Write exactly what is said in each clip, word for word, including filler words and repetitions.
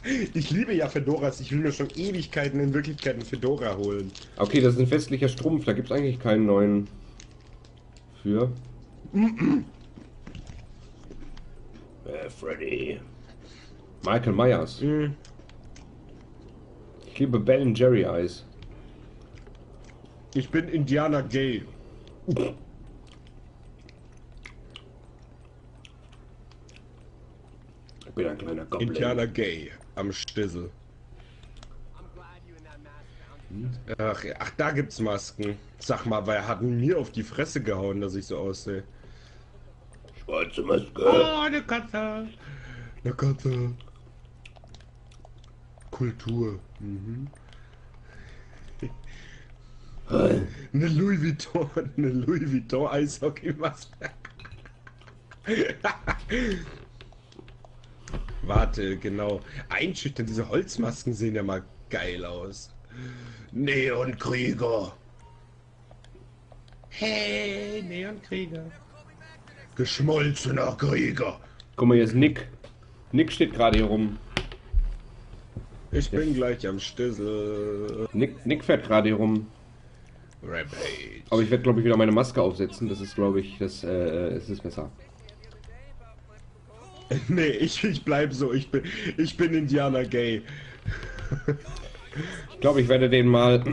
Ich liebe ja Fedoras. Ich will mir schon Ewigkeiten in Wirklichkeit einen Fedora holen. Okay, das ist ein festlicher Strumpf. Da gibt es eigentlich keinen neuen für. äh, Freddy. Michael Myers. Mhm. Ich liebe Ben Jerry Eyes. Ich bin Indianer Gay. Ich bin ein kleiner Goblin. Indianer Gay am Stissel. Ach, ja, ach, da gibt's Masken. Sag mal, wer hat denn mir auf die Fresse gehauen, dass ich so aussehe? Schwarze Maske. Oh, eine Katze. Eine Katze. Kultur. Mhm. Eine Louis Vuitton, eine Louis Vuitton Eishockey-Maske. Warte, genau. Einschüchtern, diese Holzmasken sehen ja mal geil aus. Neonkrieger. Hey, Neonkrieger. Geschmolzener Krieger. Guck mal, hier ist Nick. Nick steht gerade hier rum. Ich bin gleich am Stissel. Nick, Nick fährt gerade hier rum. Rampage. Aber ich werde, glaube ich, wieder meine Maske aufsetzen. Das ist, glaube ich, das äh, es ist besser. Nee, ich, ich bleib so. Ich bin, ich bin Indianer Gay. Ich glaube, ich werde den mal...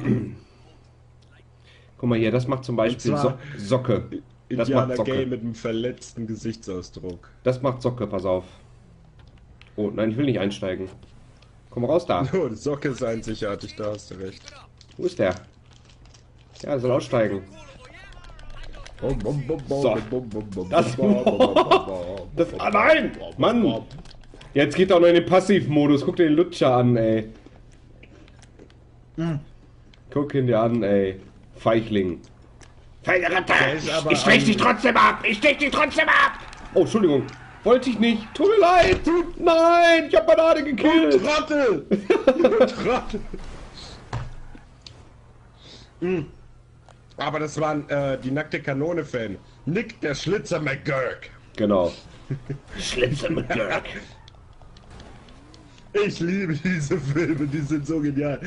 Guck mal hier, das macht zum Beispiel so Socke. Das Indianer macht Socke. Gay mit einem verletzten Gesichtsausdruck. Das macht Socke, pass auf. Oh, nein, ich will nicht einsteigen. Komm raus da. Oh, die Socke ist einzigartig, da hast du recht. Wo ist der? Ja, er soll aussteigen. So. Das, das, ah nein! Mann! Jetzt geht er noch in den Passivmodus. Guck dir den Lutscher an, ey. Guck ihn dir an, ey. Feichling. Ich stech dich trotzdem ab! Ich stech dich trotzdem ab! Oh, Entschuldigung. Wollte ich nicht. Tut mir leid. Nein, ich hab Banane gekillt. Trottel! Trottel! mm. Aber das waren äh, die nackte Kanone-Fan. Nick, der Schlitzer McGurk. Genau. Schlitzer McGurk. Ich liebe diese Filme, die sind so genial.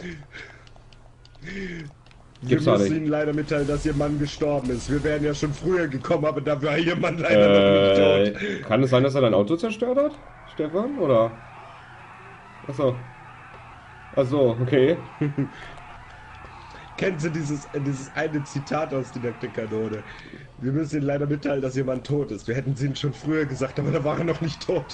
Gibt's Wir auch müssen nicht. Ihnen leider mitteilen, dass Ihr Mann gestorben ist. Wir wären ja schon früher gekommen, aber da war Ihr Mann leider Äh, noch nicht tot. kann es sein, dass er dein Auto zerstört hat, Stefan? Oder? Achso. Achso, okay. Kennen Sie dieses, äh, dieses eine Zitat aus die nackte Kanone? Wir müssen Ihnen leider mitteilen, dass Ihr Mann tot ist. Wir hätten es Ihnen schon früher gesagt, aber da war er noch nicht tot.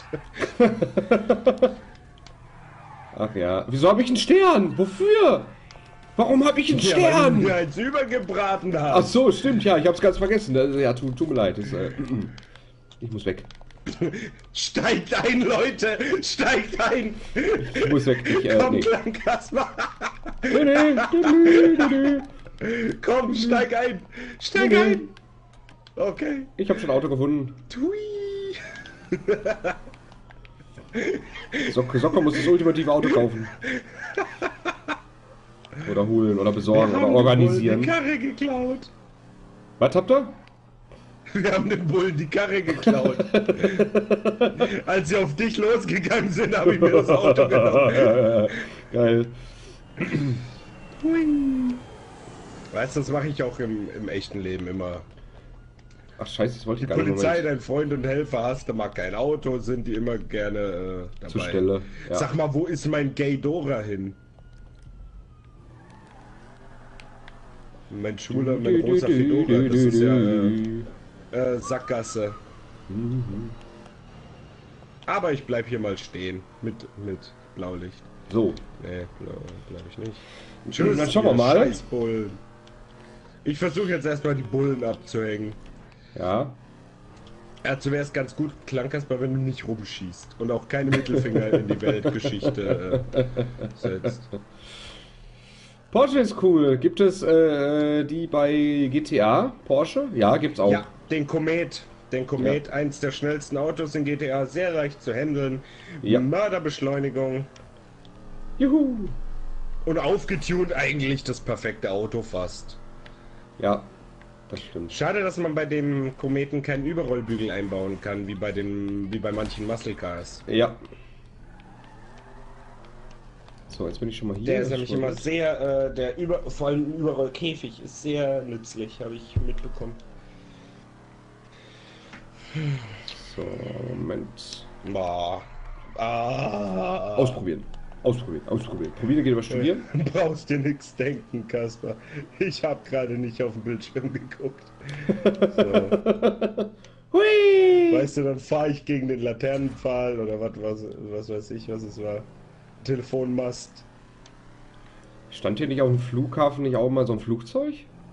Ach ja. Wieso habe ich einen Stern? Wofür? Warum habe ich einen Ja, weil Stern? wir eins übergebraten haben. Ach so, stimmt, ja, ich hab's ganz vergessen. Ja, tut, tut mir leid. Das, äh, ich muss weg. Steigt ein, Leute! Steigt ein! Ich muss weg. Ich, äh, Komm, nee. Klankassler! Dü, dü, dü, dü, dü. Komm, steig ein! Steig Nee. ein! Okay. Ich habe schon ein Auto gefunden. Tui! Socke, Socke muss das ultimative Auto kaufen. Oder holen oder besorgen Wir oder haben organisieren. die Karre geklaut. Was habt ihr? Wir haben den Bullen die Karre geklaut. Als sie auf dich losgegangen sind, habe ich mir das Auto genommen. Geil. Weißt du, das mache ich auch im, im echten Leben immer. Ach scheiße, das wollte Die ich gar nicht. Polizei, Moment. dein Freund und Helfer hast, du mag kein Auto, sind die immer gerne äh, dabei. Zur Stelle. Ja. Sag mal, wo ist mein Gay Dora hin? Mein Schwuler, mein rosa Fedora, das ist ja äh, äh, Sackgasse. Aber ich bleib hier mal stehen. Mit, mit Blaulicht. So. Nee, blau, bleib ich nicht. Tschüss, dann schauen wir ihr mal. Scheißbullen. Ich versuche jetzt erstmal die Bullen abzuhängen. Ja. Dazu wäre es ganz gut, Klankersper, wenn du nicht rumschießt und auch keine Mittelfinger in die Weltgeschichte äh, setzt. Porsche ist cool. Gibt es äh, die bei G T A? Porsche? Ja, gibt's auch. Ja, den Komet. Den Komet, eins der schnellsten Autos in G T A, sehr leicht zu handeln. Ja. Mörderbeschleunigung Juhu. und aufgetunt eigentlich das perfekte Auto fast. Ja, das stimmt. Schade, dass man bei dem Kometen keinen Überrollbügel einbauen kann, wie bei den, wie bei manchen Muscle Cars. Ja. So, jetzt bin ich schon mal hier. Der ist das nämlich schon mal immer gut. sehr, äh, der über, vor allem Überrollkäfig ist sehr nützlich, habe ich mitbekommen. So, Moment. Boah. Ah. Ausprobieren. Ausprobieren, ausprobieren. Probieren geht über studieren. Brauchst dir nichts denken, Kasper. Ich habe gerade nicht auf den Bildschirm geguckt. So. Hui! Weißt du, dann fahre ich gegen den Laternenpfahl oder was, was, was weiß ich, was es war. Telefonmast. Stand hier nicht auf dem Flughafen nicht auch mal so ein Flugzeug?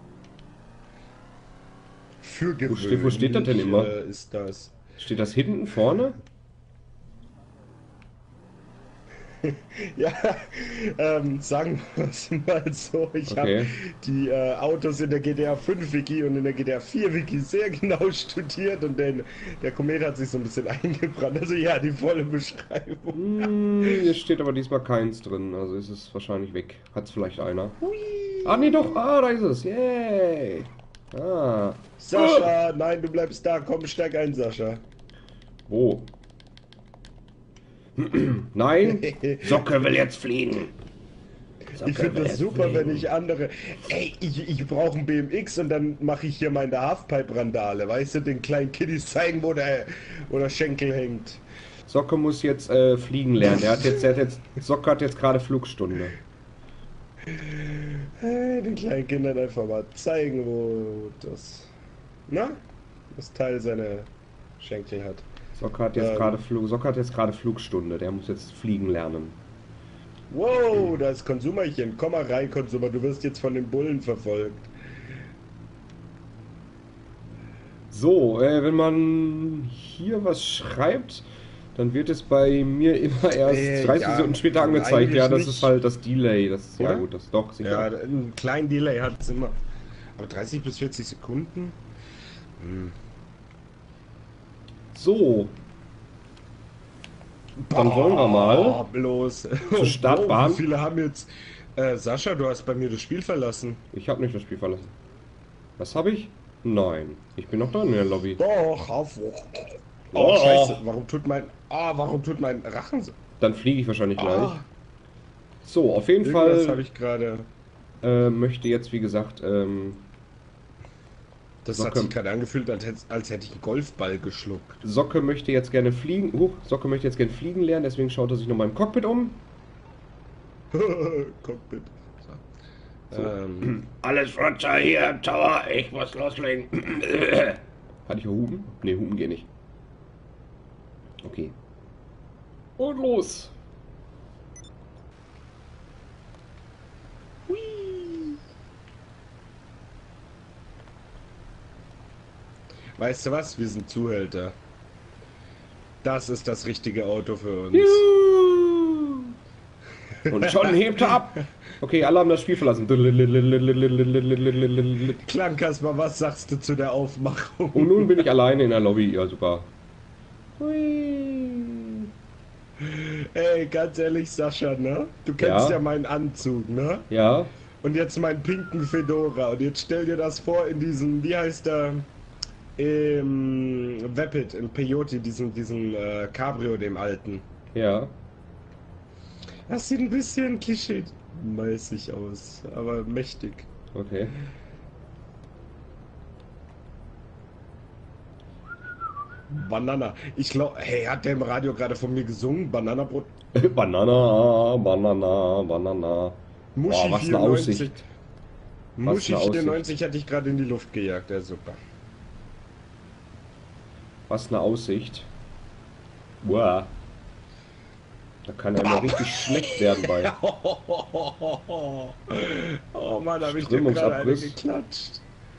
Für Wo steht, wo steht das denn gewöhnlich, immer? äh, ist das. Steht das hinten vorne? Ja, ähm, sagen wir es mal so, ich Okay. habe die äh, Autos in der G D R fünf Wiki und in der G D R vier Wiki sehr genau studiert und den, der Komet hat sich so ein bisschen eingebrannt. Also ja, die volle Beschreibung. Hm, hier steht aber diesmal keins drin, also ist es wahrscheinlich weg. Hat es vielleicht einer? Hui. Ah, nee, doch. Ah, da ist es. Yay. Ah. Sascha, nein, du bleibst da. Komm, steig ein, Sascha. Wo? Nein. Socke will jetzt fliegen. Socke Ich finde will das jetzt super, fliegen. wenn ich andere. Ey, ich, ich brauche ein B M X und dann mache ich hier meine Halfpipe-Randale. Weißt du, den kleinen Kiddies zeigen, wo der, wo der Schenkel hängt. Socke muss jetzt äh, fliegen lernen. Er hat jetzt, er hat jetzt, Socke hat jetzt gerade Flugstunde. Hey, den kleinen Kindern einfach mal zeigen, wo das. Na? Das Teil seine Schenkel hat. Socke hat jetzt Ähm. gerade Flug, Socke hat jetzt gerade Flugstunde. Der muss jetzt fliegen lernen. Wow, da ist Konsumerchen. Komm mal rein, Konsumer. Du wirst jetzt von den Bullen verfolgt. So, äh, wenn man hier was schreibt, dann wird es bei mir immer erst Äh, dreißig ja, Sekunden später angezeigt. eigentlich Ja, das nicht. ist halt das Delay. Das ist ja Oder? gut, das doch sicher. Ja, einen kleinen Delay hat es immer. Aber dreißig bis vierzig Sekunden? Hm. So, dann wollen wir mal Boah, bloß. zur Startbahn. Oh, wie viele haben jetzt. Äh, Sascha, du hast bei mir das Spiel verlassen. Ich habe nicht das Spiel verlassen. Was habe ich? Nein, ich bin noch dran in der Lobby. Doch, auf. Oh, Oh. Scheiße. Warum tut mein. Ah, warum tut mein Rachen so. Dann fliege ich wahrscheinlich gleich. Ah, So, auf jeden irgendwas habe Fall ich gerade. äh, möchte jetzt, wie gesagt, ähm, Das Socke. hat sich gerade angefühlt, als hätte, als hätte ich einen Golfball geschluckt. Socke möchte jetzt gerne fliegen. Huch, Socke möchte jetzt gerne fliegen lernen, deswegen schaut er sich noch mal im Cockpit um. Cockpit. So. So. Ähm, Alles Roger hier, Tower, ich muss loslegen. Hatte ich Hupen? Ne, Hupen geht nicht. Okay. Und los! hui. Weißt du was? Wir sind Zuhälter. Das ist das richtige Auto für uns. Juhu! Und schon hebt er ab. Okay, alle haben das Spiel verlassen. Und Klang, Kasper, was sagst du zu der Aufmachung? nun bin ich alleine in der Lobby. Ja, super. Hui. Ey, ganz ehrlich, Sascha, ne? Du kennst Ja. ja meinen Anzug, ne? Ja, Und jetzt meinen pinken Fedora. Und jetzt stell dir das vor in diesem, wie heißt der? Im Vapid, im Peyote, diesen, diesen äh, Cabrio, dem alten. ja. Das sieht ein bisschen klischee-mäßig aus, aber mächtig. Okay. Banana. Ich glaube, hey, hat der im Radio gerade von mir gesungen? Bananabrot? Banana, Banana, Banana. Muschi Boah, was eine vierundneunzig. Aussicht. Muschi eine Aussicht. vierundneunzig hatte ich gerade in die Luft gejagt, ja super. Was eine Aussicht. Wow. Da kann er immer richtig schlecht werden bei. Oh Mann, da habe ich dir gerade eine Strömungsabriss. geklatscht.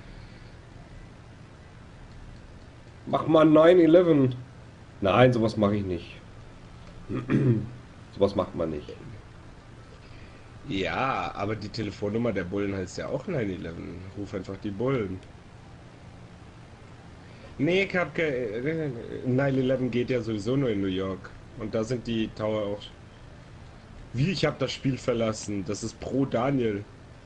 Mach mal neun elf. Nein, sowas mache ich nicht. Sowas macht man nicht. Ja, aber die Telefonnummer der Bullen heißt ja auch neun elf. Ruf einfach die Bullen. Nee, ich hab ke... neun elf geht ja sowieso nur in New York. Und da sind die Tower auch... Wie, ich habe das Spiel verlassen. Das ist pro Daniel.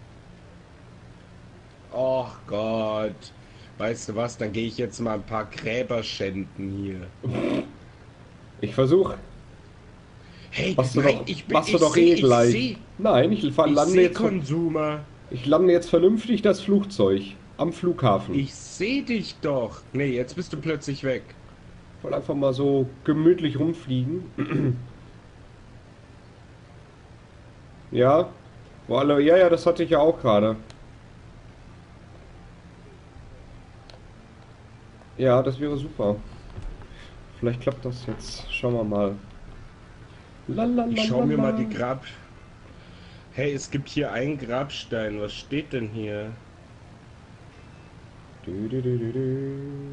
Och Gott. Weißt du was, dann gehe ich jetzt mal ein paar Gräber schänden hier. Ich versuche. Hey, Machst du nein, doch, ich bin machst du ich doch seh, eh ich gleich. seh, Nein, ich fahr- ich lande seh jetzt, Konsumer. ich lande jetzt vernünftig das Flugzeug am Flughafen. Ich seh dich doch. Nee, jetzt bist du plötzlich weg. Ich wollte einfach mal so gemütlich rumfliegen. Ja, wo alle, ja, ja, das hatte ich ja auch gerade. Ja, das wäre super. Vielleicht klappt das jetzt. Schauen wir mal. Ich schau mir mal die Lalalala. Grab... Hey, es gibt hier einen Grabstein. Was steht denn hier? Du, du, du, du, du.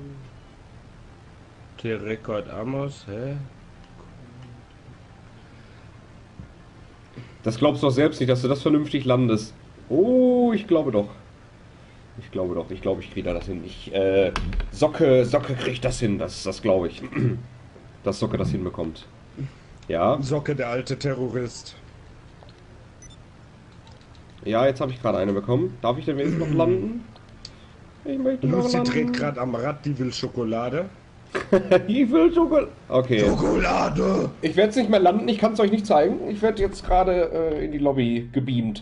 Der Rekord Amos, hä? Das glaubst du doch selbst nicht, dass du das vernünftig landest. Oh, ich glaube doch. Ich glaube doch. Ich glaube, ich kriege da das hin. Ich, äh, Socke, Socke kriegt das hin. Das, das glaube ich. Dass Socke das hinbekommt. Ja. Socke, der alte Terrorist. Ja, jetzt habe ich gerade eine bekommen. Darf ich denn jetzt noch landen? Ich möchte noch Lucy dreht landen. gerade am Rad, die will Schokolade. Ich will Schokolade. Okay. Schokolade! Ich werde es nicht mehr landen, ich kann es euch nicht zeigen. Ich werde jetzt gerade äh, in die Lobby gebeamt.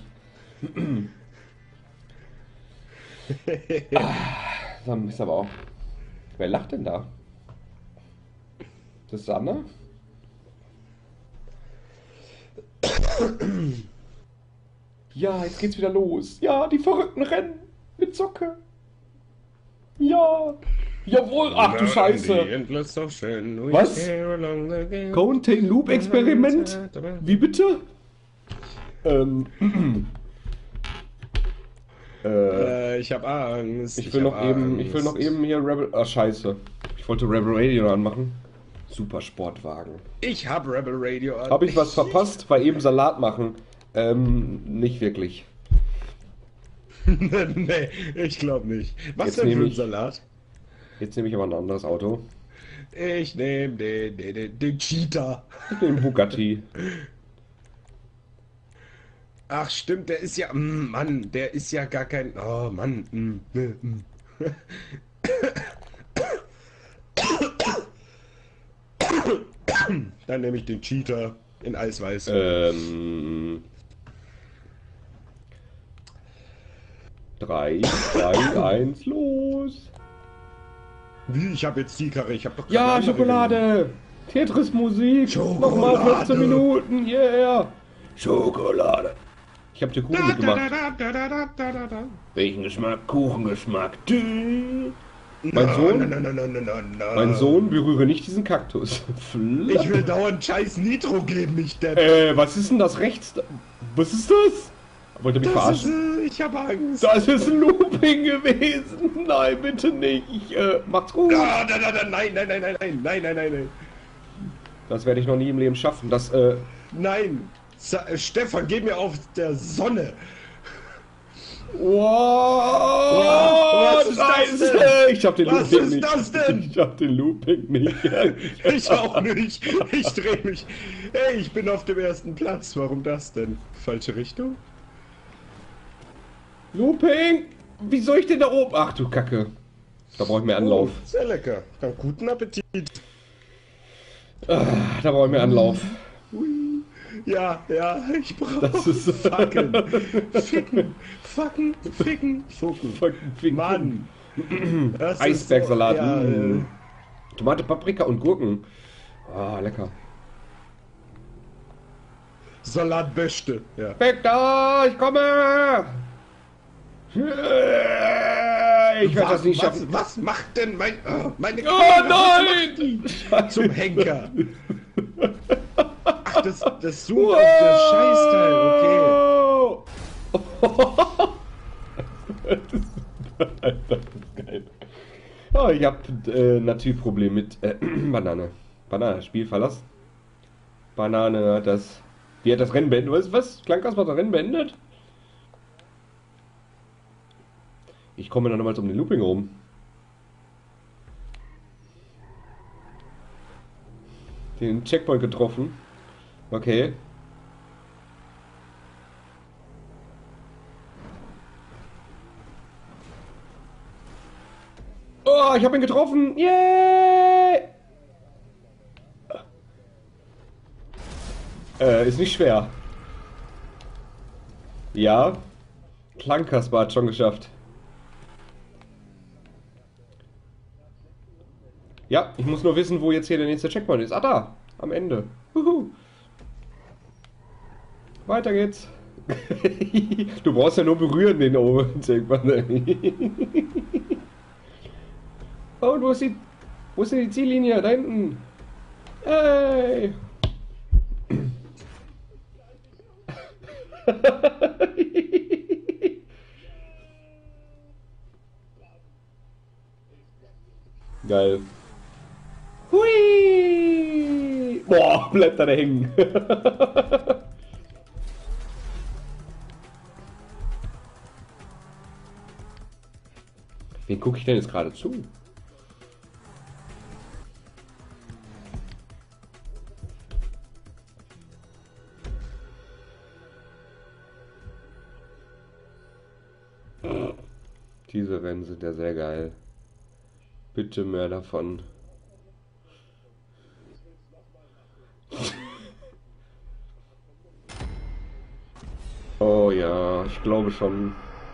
ah, dann ist aber auch. Wer lacht denn da? Das ist Sanna? Ja, jetzt geht's wieder los. Ja, die verrückten Rennen mit Socke. Ja. Jawohl, ach du Scheiße. Was? Contain Loop Experiment? Wie bitte? Ähm. äh, äh, ich hab Angst. ich will noch eben, ich will noch eben hier Rebel. Ah, Scheiße. Ich wollte Rebel Radio anmachen. Super Sportwagen. Ich hab Rebel Radio an. Habe ich was verpasst? Bei eben Salat machen. Ähm, nicht wirklich. Nee, ich glaube nicht. Was Jetzt denn für nehme ein ich- Salat? Jetzt nehme ich aber ein anderes Auto. Ich nehme den, den, den, den Cheetah. Ich nehme Bugatti. Ach stimmt, der ist ja, mm, Mann, der ist ja gar kein, oh Mann. Mm, mm, mm. Dann nehme ich den Cheetah in Eisweiß. Ähm. drei, zwei, eins, los! Wie, ich habe jetzt die Karre, ich habe doch keine Ja, andere Schokolade! Tetris-Musik! Schokolade. Nochmal fünfzehn Minuten, yeah! Schokolade! Ich hab dir Kuchen genommen. mitgemacht. Da, da, da, da, da, da, da. Welchen Geschmack? Kuchengeschmack. Dü. Na, Mein Sohn? na, na, na, na, na, na. Mein Sohn, berühre nicht diesen Kaktus. Ich will dauernd scheiß Nitro geben, ich Depp. Äh, was ist denn das rechts? Was ist das? Wollt ihr mich Das ist, verarschen? äh, ich habe Angst. Das ist ein Looping gewesen. Nein, bitte nicht. Ich, äh, macht's gut. Da, da, da, da, nein, nein, nein, nein, nein, nein, nein, nein, nein. Das werde ich noch nie im Leben schaffen. Das, äh, Nein. Sa äh, Stefan, geh mir auf der Sonne. wow, was ist das Scheiße. denn? Ich hab den Was Looping ist nicht. das denn? Ich hab den Looping nicht. Ich auch nicht. Ich dreh mich. Hey, ich bin auf dem ersten Platz. Warum das denn? Falsche Richtung? Looping! Wie soll ich denn da oben? Ach du Kacke. Da brauche ich mehr Anlauf. Oh, sehr lecker. Dann guten Appetit. Ah, da brauche ich mehr Anlauf. Hui. Ja, ja, ich brauche Das ist- Fucken. Ficken. Fucken. Ficken. Fucken. Fucken, ficken. Mann. Das ist Eisbergsalat. so- ja, mm. äh, Tomate, Paprika und Gurken. Ah, lecker. Salatbeste. Ja. Victor, ich komme! Ich werde das nicht was, schaffen. was macht denn mein, oh, meine Oh Kamera? nein! Zum Henker. Ach, das, das zoomt auf das Scheißteil, okay. Das ist geil. Oh, ich hab äh, natürlich Problem mit äh, Banane. Banane, Spiel verlassen. Banane hat das. Die hat das Rennen beendet. Was? Was? Klankas hat das Rennen beendet? Ich komme dann nochmals um den Looping rum. Den Checkpoint getroffen. Okay. Oh, ich habe ihn getroffen. Yay! Äh, ist nicht schwer. Ja. Klangkasper hat schon geschafft. Ja, ich muss nur wissen, wo jetzt hier der nächste Checkpoint ist. Ah, da. Am Ende. Huhu. Weiter geht's. Du brauchst ja nur berühren den oberen Checkpoint. Oh, du hast die... Wo ist denn die Ziellinie? Da hinten. Hey. Geil. Hui! Boah, bleibt da hängen. Wen gucke ich denn jetzt gerade zu? Diese Rennen sind ja sehr geil. Bitte mehr davon. Oh ja, ich glaube schon.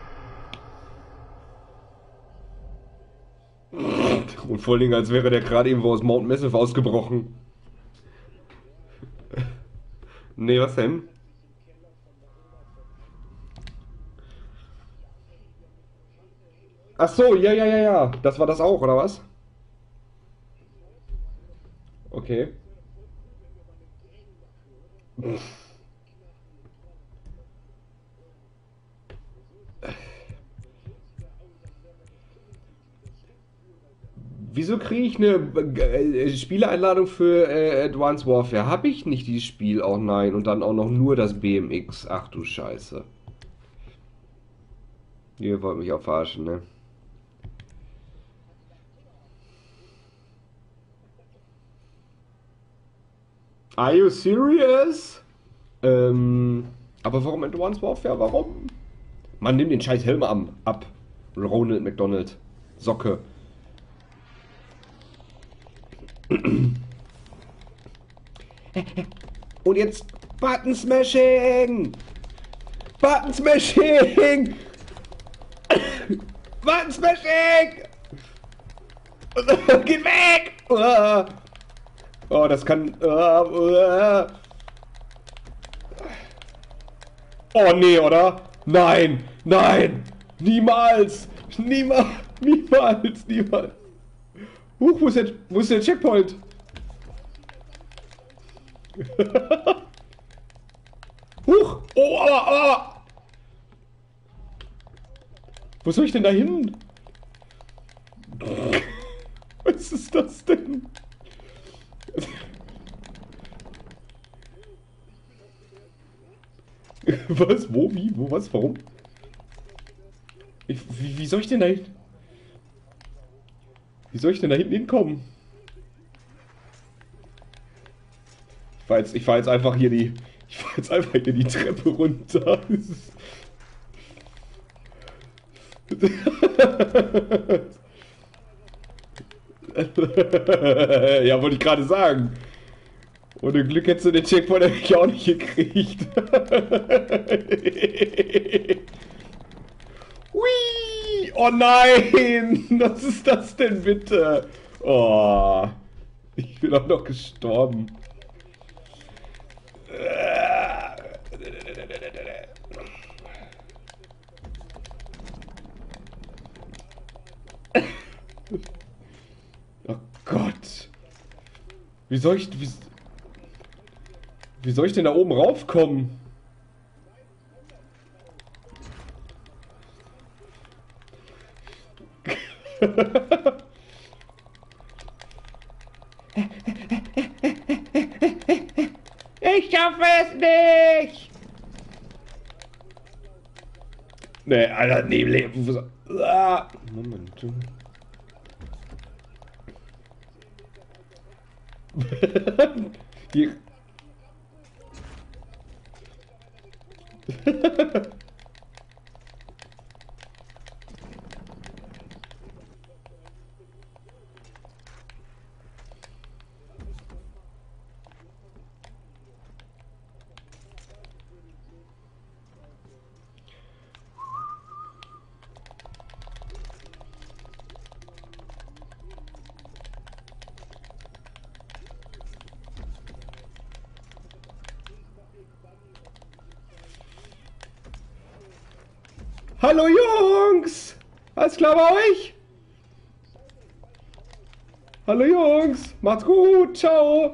Und vor allen Dingen, als wäre der gerade irgendwo aus Mount Massive ausgebrochen. Nee, was denn? Ach so, ja, ja, ja, ja. Das war das auch, oder was? Okay. Wieso kriege ich eine äh, Spieleeinladung für äh, Advanced Warfare? Habe ich nicht dieses Spiel? Auch nein. Und dann auch noch nur das B M X. Ach du Scheiße. Ihr wollt mich auch verarschen, ne? Are you serious? Ähm, aber warum Advanced Warfare? Warum? Man nimmt den scheiß Helm am, ab. Ronald McDonald. Socke. Und jetzt Button Smashing! Button Smashing! Button Smashing! Geht weg! Oh, das kann... Oh nee, oder? Nein! Nein! Niemals! Niemals! Niemals! Niemals! Huch, wo ist der, wo ist der Checkpoint? Huch! Oh, aua, aua! Wo soll ich denn da hin? Was ist das denn? Was? Wo? Wie? Wo? Was? Warum? Ich, wie, wie soll ich denn da hin? Wie soll ich denn da hinten hinkommen? Ich fahr jetzt, ich fahr jetzt einfach hier die... Ich fahr jetzt einfach hier die Treppe runter. Ja, wollte ich gerade sagen. Ohne Glück hättest du den Checkpoint eigentlich auch nicht gekriegt. Hui! Oh nein! Was ist das denn bitte? Oh. Ich bin auch noch gestorben. Oh Gott. Wie soll ich... Wie, wie soll ich denn da oben raufkommen? Ich schaffe es nicht! Nee, Alter, nee, Leben. Moment. Hier. Hallo Jungs! Alles klar bei euch? Hallo Jungs! Macht's gut! Ciao!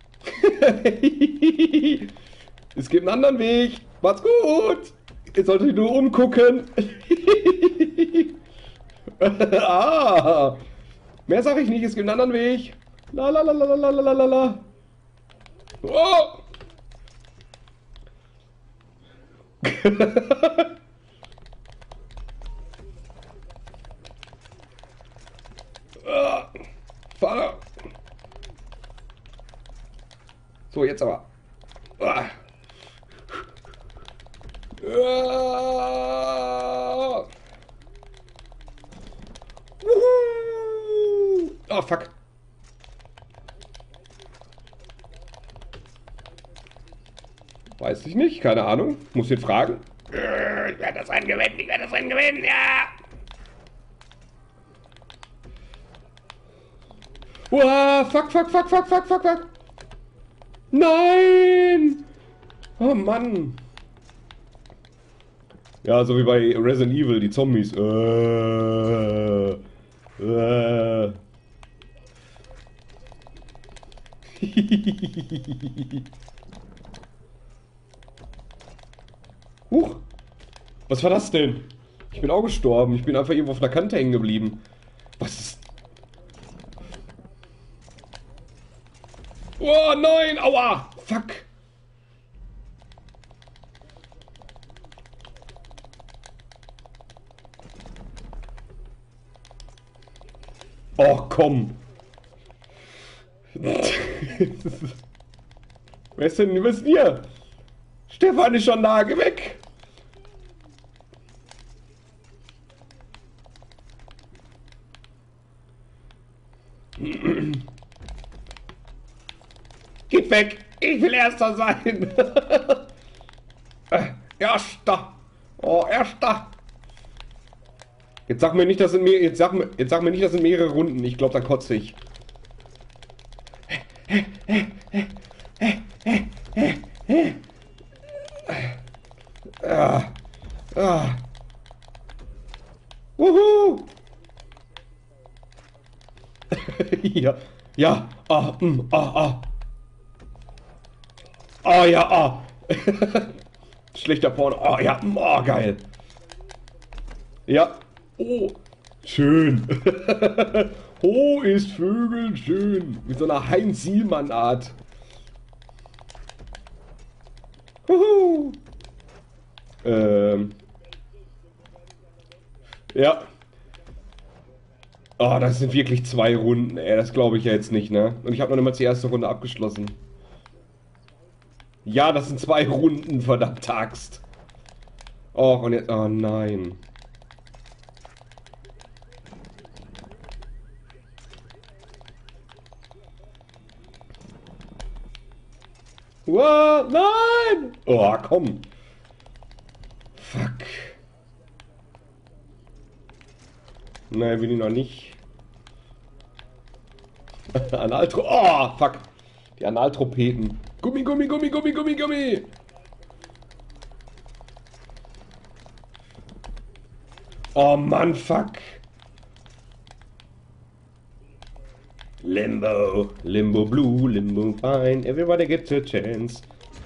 Es gibt einen anderen Weg! Macht's gut! Ihr solltet euch nur umgucken! Ah! Mehr sag ich nicht, es gibt einen anderen Weg! La la la la la la la la. Oh! Ah, Fahrer! So, jetzt aber. Ah. Ah. Oh, fuck. Weiß ich nicht, keine Ahnung. Muss ihn fragen. Ich werde das Rennen gewinnen, ich werde das Rennen gewinnen, ja! Uah, fuck, fuck, fuck, fuck, fuck, fuck, fuck. Nein! Oh Mann. Ja, so wie bei Resident Evil, die Zombies. Äh, äh. Huch! Was war das denn? Ich bin auch gestorben. Ich bin einfach irgendwo auf einer Kante hängen geblieben. Was ist... Oh nein! Aua! Fuck! Oh, komm! Wer ist denn, wer ist denn hier? Stefan ist schon da, geh weg! Geht weg! Ich will Erster sein! Erster! Oh, Erster! Jetzt sag mir nicht, das sind mehr, jetzt sag mir, jetzt sag mir nicht, das sind mehrere Runden. Ich glaube, da kotze ich. Ah. Ah. Wuhu! Ja, ja, ah, mm, ah, ah. Ah, ja, ah. Schlechter Porno. Ah, ja, mm, ah, geil. Ja. Oh, schön. Oh, ist Vögel schön. Mit so einer Heinz-Sielmann-Art. Huhu. Ähm. Ja. Oh, das sind wirklich zwei Runden, ey. Das glaube ich ja jetzt nicht, ne? Und ich habe noch niemals die erste Runde abgeschlossen. Ja, das sind zwei Runden, verdammt Axt. Oh, und jetzt... Oh, nein. Wow, nein! Oh, komm. Fuck. Nein, will ich noch nicht. Analtro... Oh, fuck. Die Analtropeten. Gummi, Gummi, Gummi, Gummi, Gummi, Gummi. Oh, Mann, fuck. Limbo, Limbo Blue, Limbo Fine, everybody gets a chance.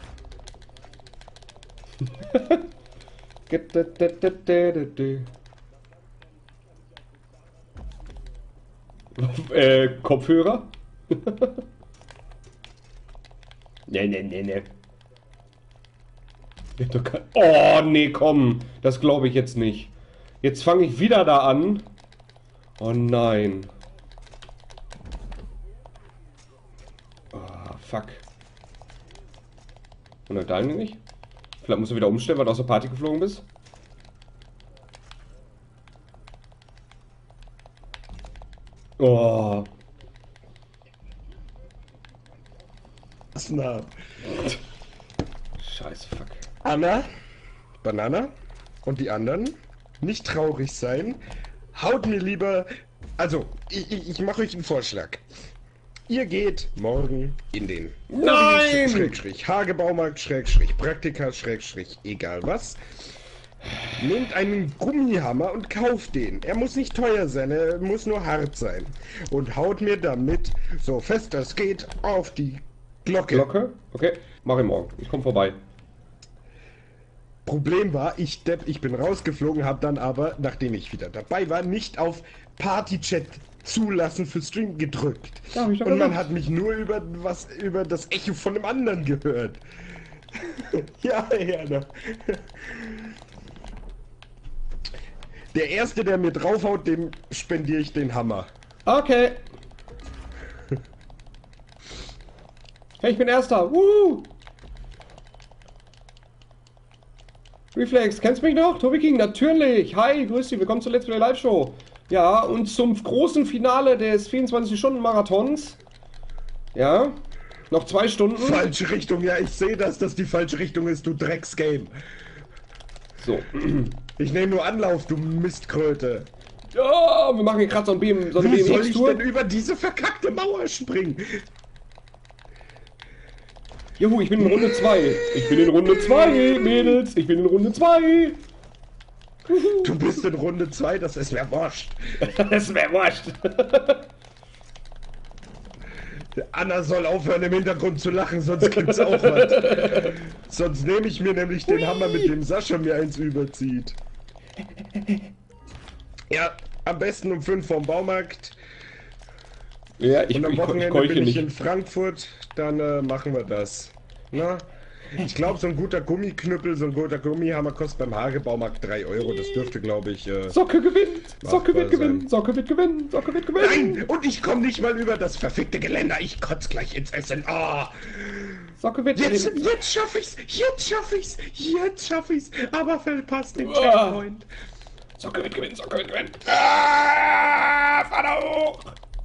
Get da, da, da, da, da, da. äh, Kopfhörer? Ne, ne, ne, ne. Oh, nee, komm. Das glaube ich jetzt nicht. Jetzt fange ich wieder da an. Oh nein. Fuck. Und der Daniel nicht? Vielleicht musst du wieder umstellen, weil du aus der Party geflogen bist. Oh. Na. Scheiße, fuck. Anna, Banana und die anderen nicht traurig sein. Haut mir lieber... Also, ich, ich, ich mache euch einen Vorschlag. Ihr geht morgen in den Nein! Schrägstrich Hagebaumarkt, Schrägstrich Praktika, Schrägstrich egal was. Nehmt einen Gummihammer und kauft den. Er muss nicht teuer sein, er muss nur hart sein. Und haut mir damit, so fest das geht, auf die Glocke. Glocke? Okay, mach ich morgen. Ich komm vorbei. Problem war, ich Depp, ich bin rausgeflogen, habe dann aber, nachdem ich wieder dabei war, nicht auf Partychat zulassen für Stream gedrückt. Ja, hab ich doch und man gesagt. hat mich nur über was über das Echo von dem anderen gehört. Ja, ja, da. Der erste, der mir draufhaut, dem spendiere ich den Hammer. Okay. Hey, ich bin Erster. Woo! Reflex, kennst du mich noch? Tobi King, natürlich. Hi, grüß dich, willkommen zur Let's Play Live Show. Ja, und zum großen Finale des vierundzwanzig-Stunden-Marathons. Ja, noch zwei Stunden. Falsche Richtung, ja, ich sehe, dass das die falsche Richtung ist, du Drecksgame. So. Ich nehme nur Anlauf, du Mistkröte. Ja, wir machen hier gerade so ein Beam, so eine Wie soll ich B M X-Tour. denn über diese verkackte Mauer springen? Juhu, ich bin in Runde zwei. Ich bin in Runde zwei, Mädels. Ich bin in Runde zwei. Du bist in Runde zwei, das ist mir wurscht. Das wäre wurscht. Anna soll aufhören im Hintergrund zu lachen, sonst gibt's auch was. Sonst nehme ich mir nämlich den Hammer, mit dem Sascha mir eins überzieht. Ja, am besten um fünf vorm Baumarkt. Ja, ich, Und am ich, Wochenende ich keuche bin ich nicht. in Frankfurt, dann äh, machen wir das. Na? Ich glaube, so ein guter Gummiknüppel, so ein guter Gummihammer kostet beim Hagebaumarkt drei Euro. Das dürfte, glaube ich... Äh, Socke gewinnt! Socke wird sein. gewinnen! Socke wird gewinnen! Socke wird gewinnen! Nein! Und ich komme nicht mal über das verfickte Geländer. Ich kotze gleich ins Essen. Ah! Socke wird Jetzt, gewinnen! jetzt schaff ich's! Jetzt schaff ich's! Jetzt schaff ich's! Aber verpasst den Ah. Checkpoint. Socke wird gewinnen! Socke wird gewinnen! Ah, fahr da hoch!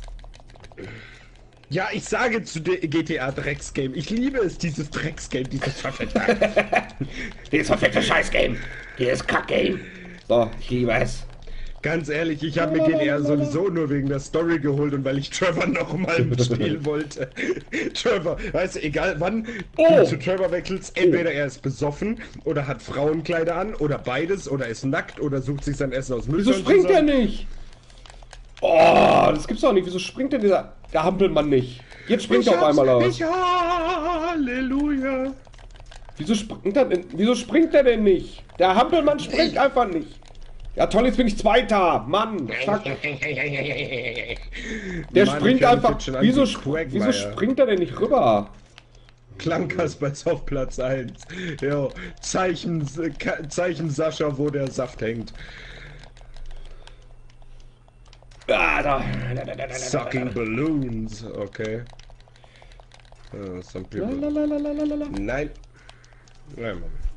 Ja, ich sage zu der G T A Drecksgame. Ich liebe es, dieses Drecksgame, dieses verfickte. Dieses verfickte Scheißgame! Dieses Kackgame! So, ich liebe es! Ganz ehrlich, ich habe mir G T A sowieso nur wegen der Story geholt und weil ich Trevor noch mal spielen wollte. Trevor, weißt du, egal wann Oh. du zu Trevor wechselst, entweder er ist besoffen oder hat Frauenkleider an oder beides oder ist nackt oder sucht sich sein Essen aus Wieso Mülltonnen springt der zusammen. nicht? Oh, das gibt's doch nicht. Wieso springt denn dieser... Der Hampelmann nicht? Jetzt springt Ich er auf einmal hab's, aus. ich, Halleluja. Wieso springt er denn, wieso springt er denn nicht? Der Hampelmann springt einfach nicht. Ja toll, jetzt bin ich Zweiter. Mann, fuck. Der Mann, springt ich hör mich einfach... jetzt schon an Wieso, wie sp Quagmire. wieso springt er denn nicht rüber? Klangkasper ist auf Platz eins. Jo, Zeichen, Zeichen Sascha, wo der Saft hängt. Ah, da. Sucking Balloons, okay. Uh, some people... Lalalala. Nein. Nein, Mann.